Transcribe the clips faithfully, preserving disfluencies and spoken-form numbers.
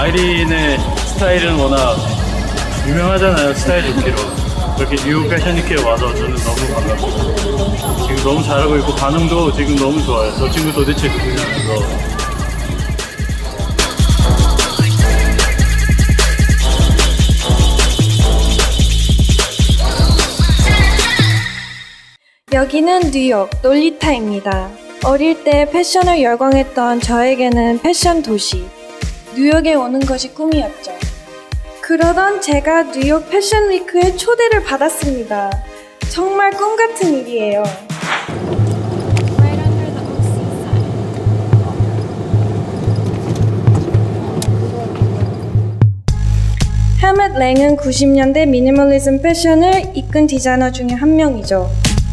아이린의 스타일은 워낙 유명하잖아요. 스타일 좋기로. 그렇게 뉴욕 패션위크에 와서 저는 너무 반갑고 지금 너무 잘하고 있고 반응도 지금 너무 좋아요. 저 친구 도대체 누구냐 그래서. 여기는 뉴욕 롤리타입니다. 어릴 때 패션을 열광했던 저에게는 패션 도시 뉴욕에 오는 것이 꿈이었죠. 그러던 제가 뉴욕 패션 위크에 초대를 받았습니다. 정말 꿈 같은 일이에요. 헬멧 랭은 구십 년대 미니멀리즘 패션을 이끈 디자이너 중에 한 명이죠.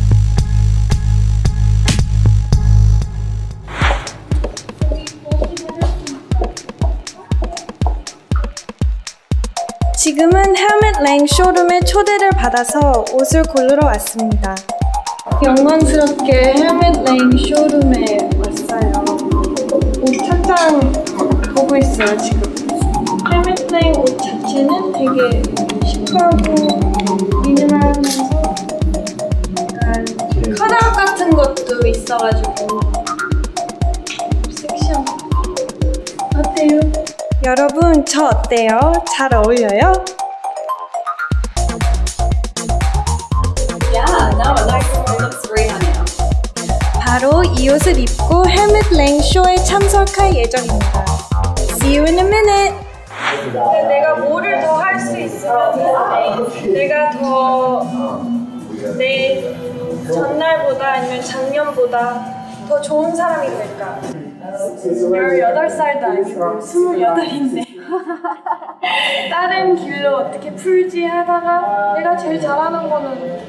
지금은 헬멧 랭 쇼룸에 초대를 받아서 옷을 고르러 왔습니다. 영광스럽게 헬멧 랭 쇼룸에 왔어요. 옷 착장 보고 있어요, 지금. 헬멧 랭 옷 자체는 되게 시크하고 미니멀하면서 약간 컷아웃 같은 것도 있어가지고 섹시한 거. 어때요? 여러분, 저 어때요? 잘 어울려요? Yeah, no, it looks, it looks great on you. 바로 이 옷을 입고 헬멧 랭 쇼에 참석할 예정입니다. See you in a minute! 근데 내가 뭐를 더 할 수 있으면 내가 더 내 전날보다 아니면 작년보다 더 좋은 사람이 될까? 열여덟 살도 아니고 스물여덟인데 다른 길로 어떻게 풀지 하다가 내가 제일 잘하는 거는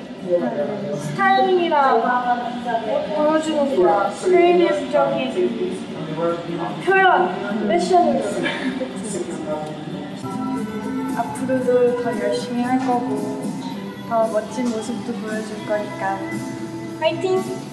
스타일링이랑 옷 보여주는 거야. 크리에이티브적인 표현, 패션으로. 앞으로도 더 열심히 할 거고 더 멋진 모습도 보여줄 거니까 화이팅!